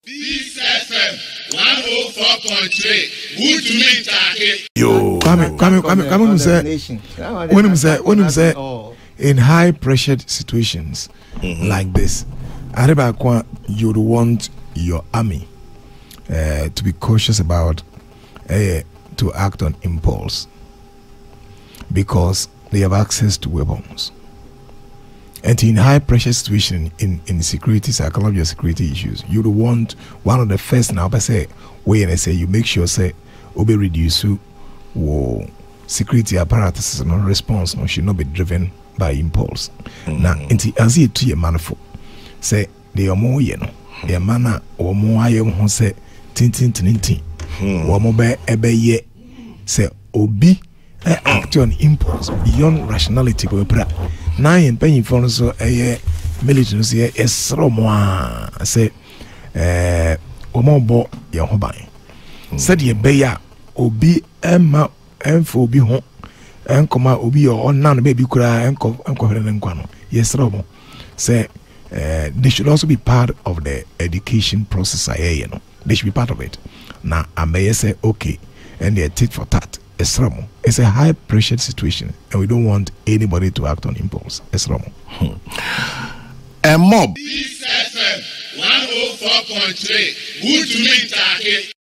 Peace FM 104.3. Good to meet you. Yo, come when you say in high pressured situations like this, you would want your army to be cautious about to act on impulse because they have access to weapons. And in high pressure situation in security, psychological security issues, you'd want one of the first now say way and I say you make sure say obe reduce security apparatus no response no should not be driven by impulse. Now inti as it to manifold say they are more the manner or more I am say tintin or more ebe ye say obi act on impulse beyond rationality but now in paying for so military say esromo say omobo ye ho ban said ye beya obi emma enfo obi ho enkoma obi yo onan baby kura enkohwere nkwa no yesromo say they should also be part of the education process they should be part of it. Now I may say okay and they tit for tat. It's a high pressure situation and we don't want anybody to act on impulse. A mob. Peace FM 104.3. Good to meet you.